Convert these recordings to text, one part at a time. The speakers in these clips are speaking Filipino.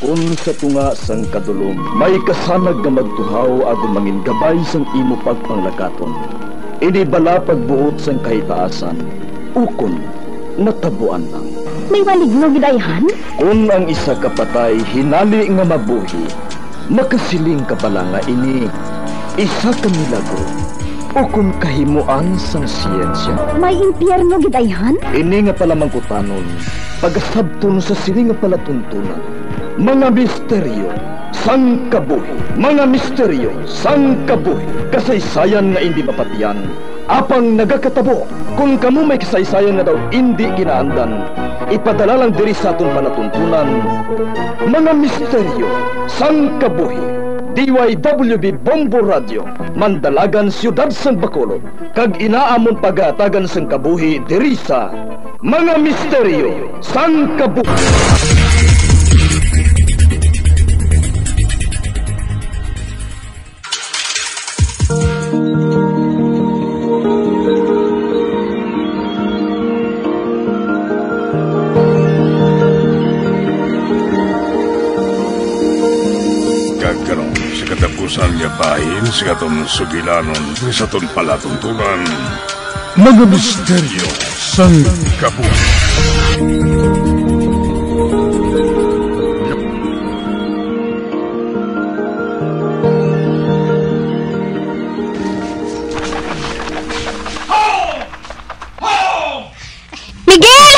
Kung sa tunga sang kadulom, may kasanag nga magtuhaw agon mangin gabay sang imo pagpanglakaton. Ini bala pagbuot sang kahitaasan, ukon natabuan lang. May waligno gidayhan? Kung ang isa kapatay hinali nga mabuhi, makasiling ka pala nga ini isa ka milagro o kung kahimuan sang siyensya. May impyerno gidayhan? Ini nga pala mangkutanon, pagasabton sa sili nga palatuntunan. Mga misteryo sang kabuhi, mga misteryo sang kabuhi, kasaysayan nga hindi mapatiyan, apang nagakatabo. Kung kamo may kasaysayan nga daw hindi ginaandan, ipadala lang diri sa atong palatuntunan. Mga misteryo sang kabuhi, DYWB Bombo Radio, Mandalagan, Siyudad sang Bacolod, kag inaamon pagatagan sang kabuhi diri sa Mga Misteryo sang Kabuhi. Katapusan niya bahin sa katong sugilanon sa atong palatuntunan. Mga misteryo sang kabuhi. Miguel!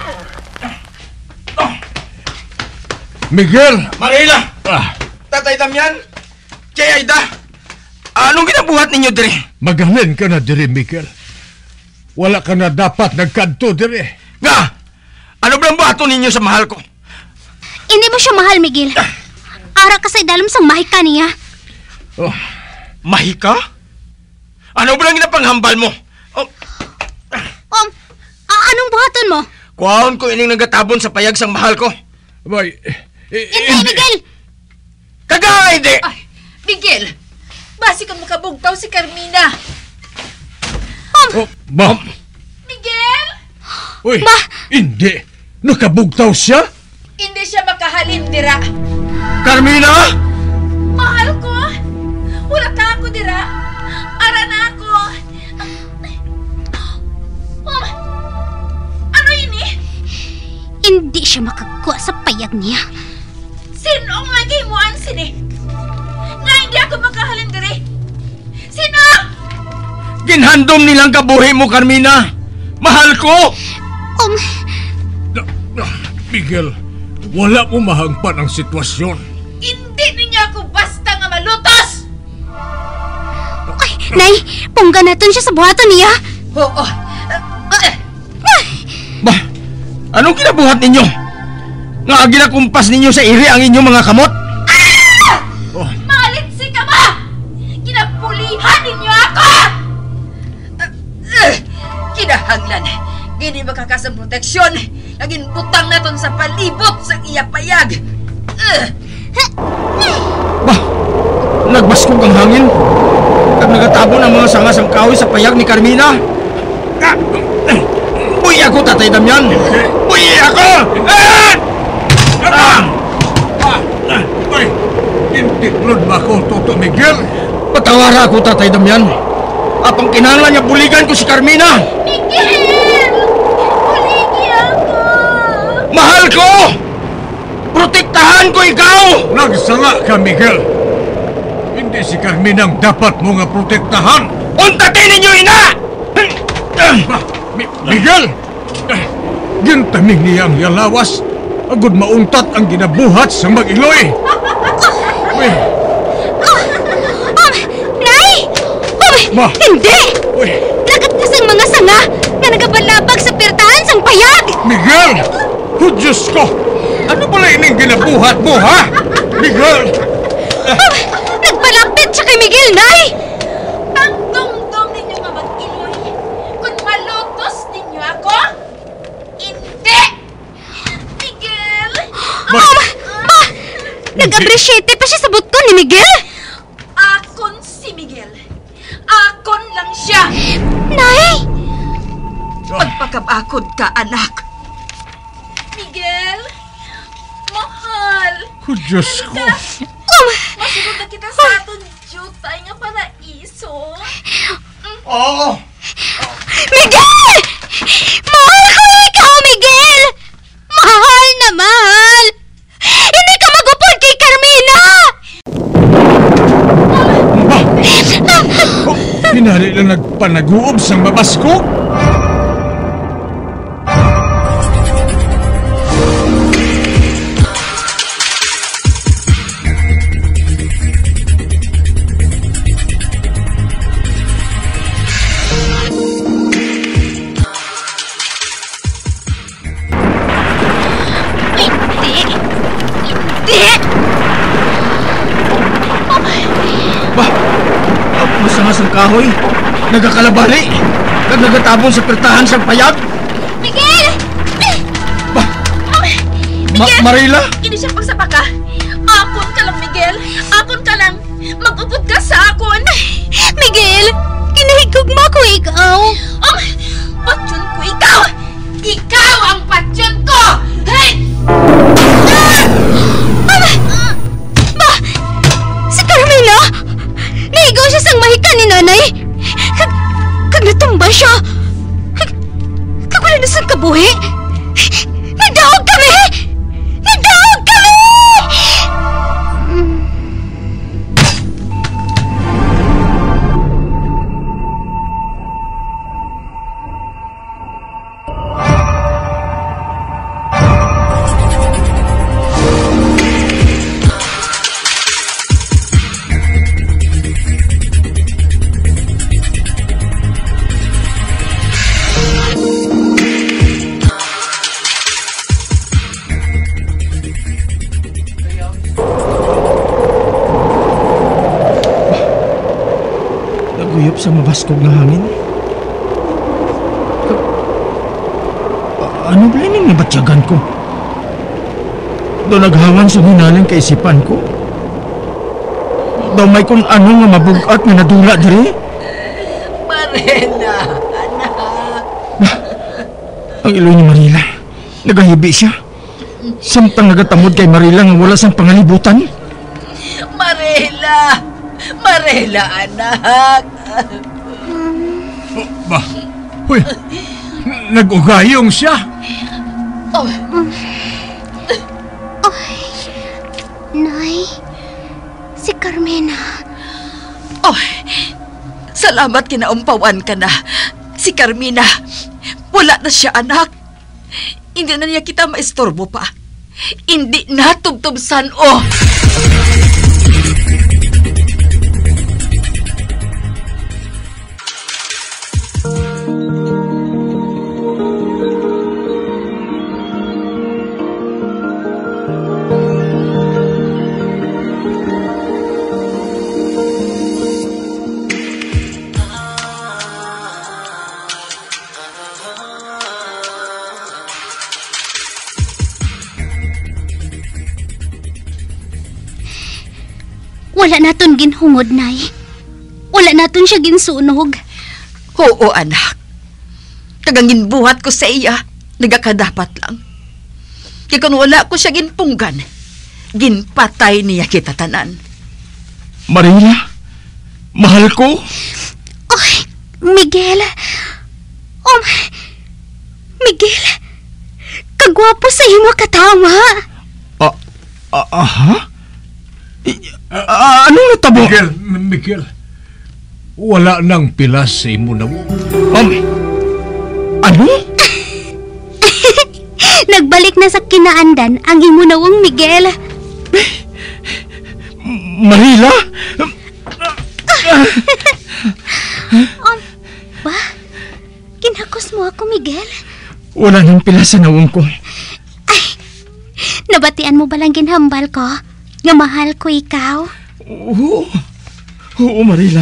Miguel! Marila! Tatay Damian! Kay Aida! Anong ginabuhat ninyo dire? Magaling ka na dire, Miguel. Wala ka na dapat nagkanto dire. Nga! Ano ba ang buhato ninyo sa mahal ko? Hindi mo siya mahal, Miguel. Ara ka sa idalam sang mahika niya. Oh. Mahika? Ano ba ang ginapanghambal mo? Anong buhaton mo? Kuhaon ko ining nagatabon sa payag sang mahal ko. Bay, Hindi, Miguel! Kaga, hindi! Ay, Miguel! Basi kang makabugtaw si Carmina! Ba? Miguel! Uy, hindi. Nakabugtaw siya? Hindi siya makahalin dira. Carmina! Mahal ko! Wala ka ako dira. Ara na ako. Ano ini? Hindi siya makagkuha sa payag niya. Sino ang lagay mo ang sini? Nga hindi ako makahalin diri. Sino? Ginhandom nilang kabuhi mo, Carmina! Mahal ko! Miguel, wala mo mahangpan ang sitwasyon. Hindi ninyo ako basta nga malutos! Ay, Nay, pungga natin siya sa buhaton niya. Oo. Ba, anong kinabuhat ninyo? Nga ginakumpas ninyo sa iri ang inyong mga kamot? Malinsi ka ba? Kinapulihan ninyo ako! Kinahanglan. Gini makakasang proteksyon. Naging butang na ton sa palibot sa iyapayag. Bah, nagbaskog ang hangin. At nagatabon ang mga sanga sang kahoy sa payag ni Carmina. Buhi ako, Tatay Damian! Buhi ako! Ay, hindi blood ba ako, Toto Miguel? Patawara ako, Tatay Damian. Apang kinahanglan niya buligan ko si Carmina. Miguel! Buligi ako! Mahal ko! Protektahan ko ikaw! Nagsanga ka, Miguel. Hindi si Carminang dapat mo nga protektahan. Untatin ninyo, ina! Miguel! Gintaming niya ang yalawas. Agud mauntat ang ginabuhat sa mag-iloy. Nay! Ma! Hindi! Uy! Lagat ka sang mga sanga na nagabalabag sa pirtahan sang payag! Miguel! Oh, Diyos ko! Ano pala ining ginabuhat mo, ha? Miguel! Nagpalapit siya kay Miguel, Nay! Ang dum-dum ninyo nga mag-iloy. Kung malutos ninyo ako, hindi! Miguel! Nag-appreciate pa siya sa buto ni Miguel! Akon si Miguel. Akon lang siya. Nay! Magpakabakod ka, anak. Miguel! Mahal! Oh, Diyos ko. Masunod na kita sa aton, jutay nga paraiso. Oo! Miguel! Mahal ko ikaw, Miguel! Mahal na mahal! Hindi ka magupod kay Carmina! Pinari lang nagpanaguob sang mabasko. Masangasang kahoy, nagakalabali, nagatabon sa pertahan sa payag. Miguel! Marila? Hindi siya pagsapaka. Akon ka lang, Miguel. Akon ka lang. Mag-upod ka sa akon. Miguel! Kinahigugma ko ikaw! Oh, patyon ko ikaw! Ikaw ang patyon ko! Hey! Si Carmina! Naigaw siya sang mahika ni nanay! Kag natumba siya! Kag wala na sang kabuhi! Nagdaog kami! Nagdaog kami! Naguyop sa mabaskog na hangin. Ano ba yung nabatyagan ko? Doon naghawan sa hinaling kaisipan ko. Daw may kung ano nga mabugat nga nadula diri. Marela, anak. Ang ilo ni Marila. Nagahibi siya. Samtang nagatamod kay Marila nga wala sang pangalibutan. Marela! Marela, anak. Ba? Uy, nag-ugayong siya. Oh, Nay, si Carmina. oh, salamat kinaumpawan ka na. Si Carmina, wala na siya, anak. Hindi na niya kita maistorbo pa. Hindi na tubtubsan, oh. Wala naton ginhungod, Nay. Wala naton siya ginsunog. Oo, anak. Kagangin buhat ko sa iya, nagakadapat lang. Kaya kung wala ko siya ginpunggan, ginpatay niya kita tanan. Marila, mahal ko. Ay, Miguel. Oh, Miguel. Kagwapo sa imo katama. Aha? Anong natabo? Miguel, wala nang pilas sa imo na mo. Ano? Nagbalik na sa kinaandan ang imo nawong Miguel. Marila? Ba? Kinakos mo ako, Miguel? Wala nang pila sa nawong ko. Nabatian mo ba lang ginhambal ko? Nga mahal ko ikaw? Oo, Marila.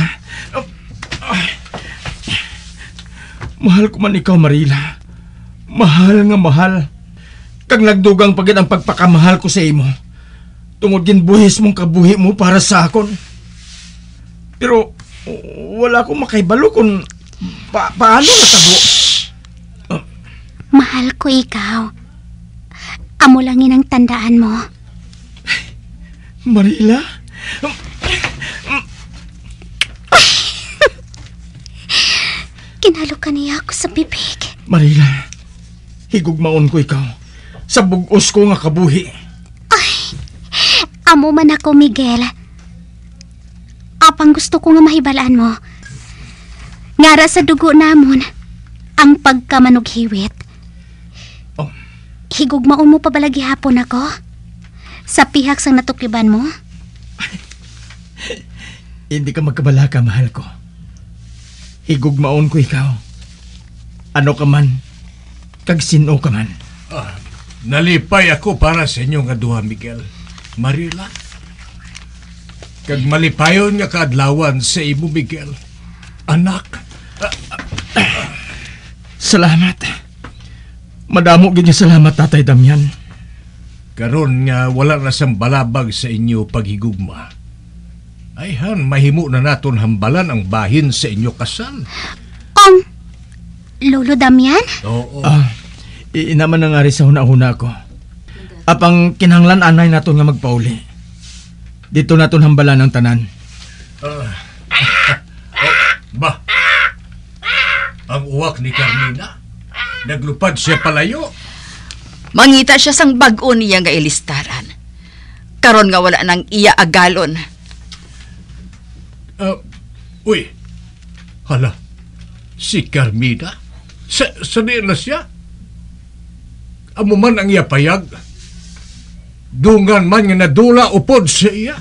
Mahal ko man ikaw, Marila. Mahal nga mahal. Kag nagdugang pagid ang pagpakamahal ko sa imo. Tungod ginbuhis mong kabuhi mo para sa akon. Pero wala akong makaibalo kung paano natabo. Mahal ko ikaw. Amo lang ang tandaan mo. Marila? Kinalo ka niya ako sa bibig. Marila, higugmaon ko ikaw sa bugos ko nga kabuhi. Amo man ako, Miguel. Apang gusto ko nga mahibalaan mo. Ngara sa dugo namon, ang pagkamanughiwit. Oh. Higugmaon mo pabalagi hapon ako? Sa pihak sang natukiban mo? Hindi ka magkabalaka, mahal ko. Higugmaon ko ikaw. Ano ka man, kag sino ka man. Nalipay ako para sa inyo nga duha, Miguel. Marila. Kag malipayon nga kaadlawan sa imo, Miguel. Anak. Salamat. Madamo gid nga salamat, Tatay Damian. Karon nga wala na sang balabag sa inyo paghigugma. Ay han, mahimo na naton hambalan ang bahin sa inyo kasal. Lolo Damian? Oo. Inaman na nga rin sa huna-huna ko. Apang kinahanglan anay naton nga magpauli. Dito naton hambalan ang tanan. Ba? Ang uwak ni Carmina? Naglupad siya palayo? Mangita siya sang bag-o niya nga ilistaran. Karon nga wala nang iya agalon. Uy, hala, si Carmina? Sa na siya? Amo man ang iya payag? Dungan man nga nadula upod sa iya?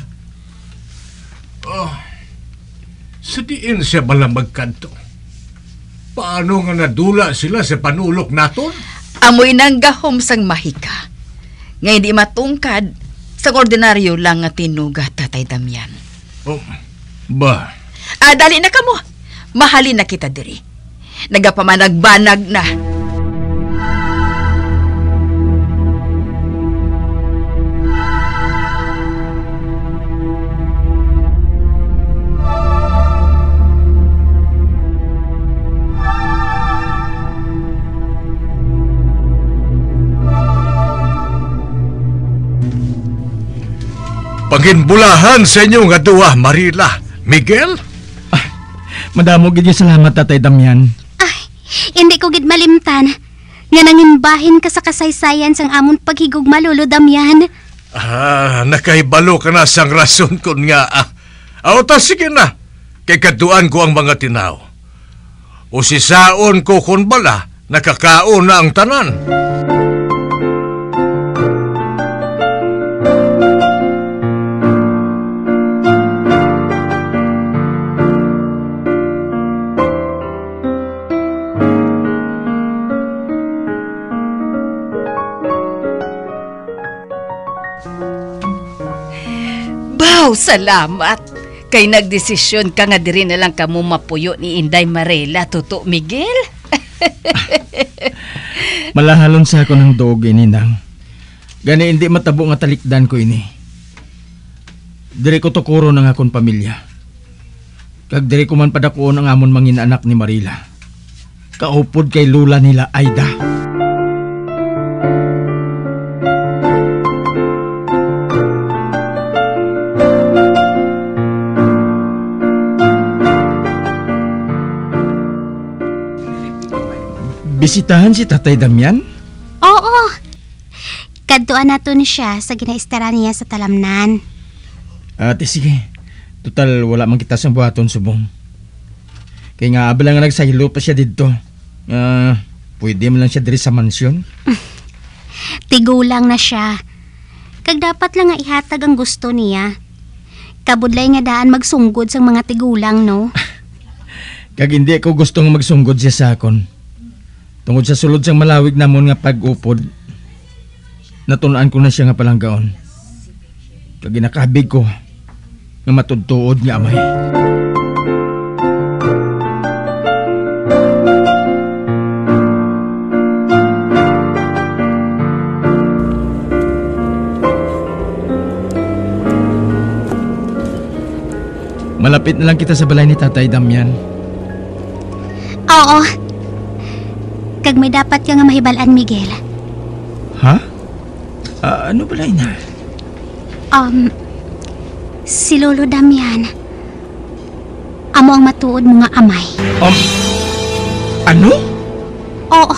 Sa diin siya balang magkanto? Paano nga nadula sila sa panulok naton? Amoy nang gahom sang mahika. Nga hindi matungkad sa ordinaryo lang nga tinuga, Tatay Damian. Ba? Dali na kamo. Mahalin na kita diri. Nagapamanagbanag na. Panginbulahan sa inyo nga duwa, Marila. Miguel? Madamo gid nga salamat, Tatay Damian. Hindi ko gid malimtan. Nga nangimbahin ka sa kasaysayan sang amon paghigugma, Lolo Damian. Nakaibalo ka na sang rason kun nga. Ta sige na. Kay kaduan ko ang mga tinaw. O sisaon ko kun bala, nakakaon na ang tanan. Salamat. Kay nagdesisyon ka nga diri na lang kamo mapuyo ni Inday Marela, Tuto Miguel. Malahalon sa ako ng dog, Ninang. Gani hindi matabo nga talikdan ko ini. Diri ko tukuro ng akong pamilya. Kag diri ko man padakuon ang amon mangin anak ni Marila. Kaupod kay lula nila Aida. Bisitahan si Tatay Damian? Oo. Kadtuan nato ni siya sa ginaistara niya sa talamnan. Ate, sige. Total, wala man kita sa buhaton subong. Kaya nga, abala nga nagsahilo pa siya dito. Pwede mo lang siya diri sa mansyon. Tigulang na siya. Kag dapat lang nga ihatag ang gusto niya. Kabudlay nga daan magsunggod sa mga tigulang, no? Kag hindi ako gustong magsunggod siya sa akon. Tungod sa sulod sang malawig namon nga pag-upod, natunaan ko na siya nga palanggaon. Kag ginakabig ko nga matudtuod nga amay. Malapit na lang kita sa balay ni Tatay Damian. Oo. Kag may dapat ka nga mahibalaan, Miguel. Ha? Ano balay na? Si Lolo Damian. Amo ang matuod mo nga amay. Ano? Oo.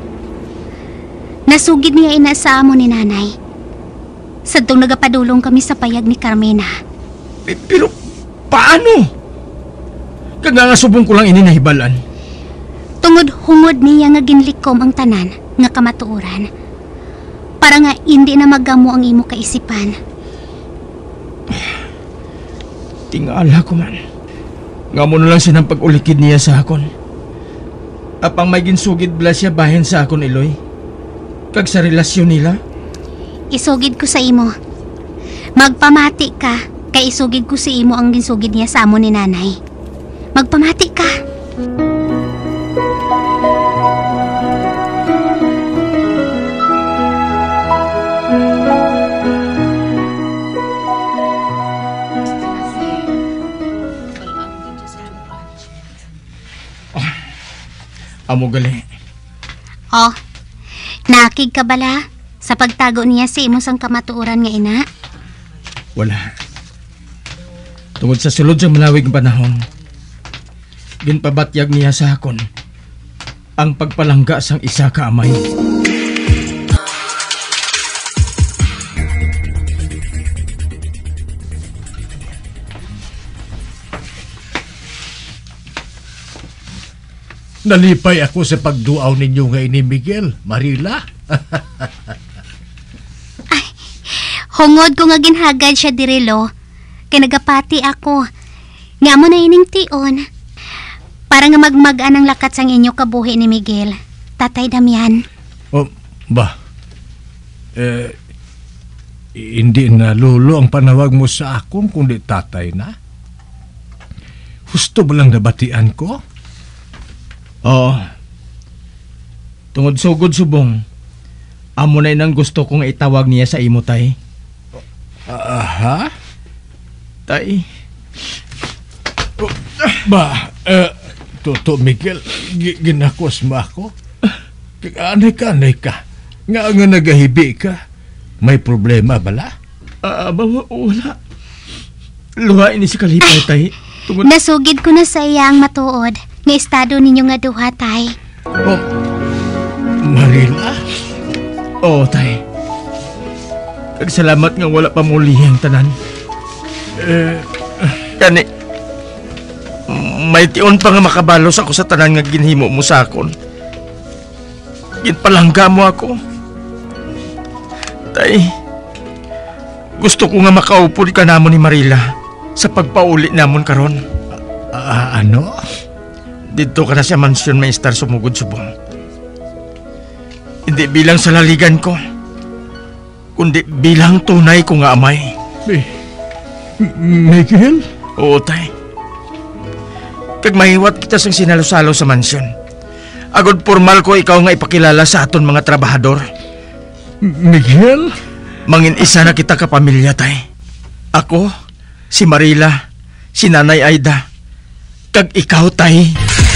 Nasugid niya ina sa amo ni nanay. Sadtong nagapadulong kami sa payag ni Carmina. Pero paano? Kagangasubong ko lang ini nahibalan. Tungod hungod niya nga ginlikom ang tanan nga kamatuoran. Para nga hindi na magamo ang imo kaisipan. Tingala ko man. Nga mo na lang sinang pag-ulikid niya sa akon. Apang may ginsugid bala siya bahin sa akon, Iloy. Kag sa relasyon nila. Isugid ko sa imo. Magpamati ka, kay isugid ko sa imo ang ginsugid niya sa amo ni nanay. Magpamati ka. Amo gali. Oh, nakig ka bala sa pagtago niya sa imo sang kamatuoran nga ina? Wala. Tungod sa sulod sa malawig panahon, ginpabatyag niya sa akon ang pagpalangga sang isa ka amay. Nalipay ako sa pagduaw ninyo nga ini Miguel, Marila. Hungod ko nga ginhagad siya direlo. Kay nagapati ako. Nga mo na ining tion. Para nga magmagaan ang lakat sang inyo kabuhi ni Miguel. Tatay Damian. Oh, ba? Hindi na lolo ang panawag mo sa akon kundi tatay na. Husto ba lang nabatian ko? Oo. Tungod sugod subong, amo na inang gusto kong itawag niya sa imo, tay. Aha? Tay. Ba, Toto Miguel, ginakos mo ako? Anay ka. Nga nagahibi ka. May problema bala? Wala. Luha ini si Kalipay, tay. Tungod... Nasugid ko na sa iya ang matuod. Nga estado ninyo nga duha, tay. Oh, Marila? Oo, tay. Salamat nga wala pa muli ang tanan. Kani, may tion pa nga makabalos ako sa tanan nga ginhimo mo sa akon. Ginpalangga mo ako. Tay, gusto ko nga makaupod ka namon ni Marila sa pagpauli namon karon. Ano? Dito ka na sa mansyon may star sumugod subong. Hindi bilang sa laligan ko, kundi bilang tunay ko nga amay. Miguel? Oo, tay. Kag mahiwat kita sang sinalo-salo sa mansyon. Agod formal ko ikaw nga ipakilala sa aton mga trabahador. Miguel? Mangin isa na kita kapamilya, tay. Ako, si Marila, si Nanay Aida, kag ikaw, tay.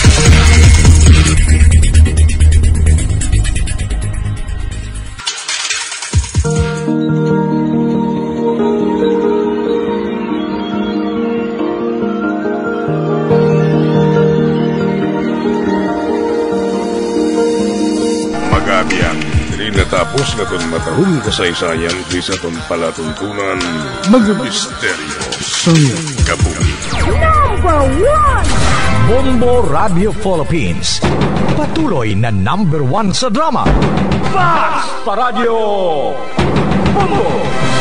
Natapos na itong matahong kasaysayan di sa itong palatuntunan mga misteryo sa kabuhi. Number 1! Bombo Radio Philippines. Patuloy na number 1 sa drama. Fast Radio! Bombo!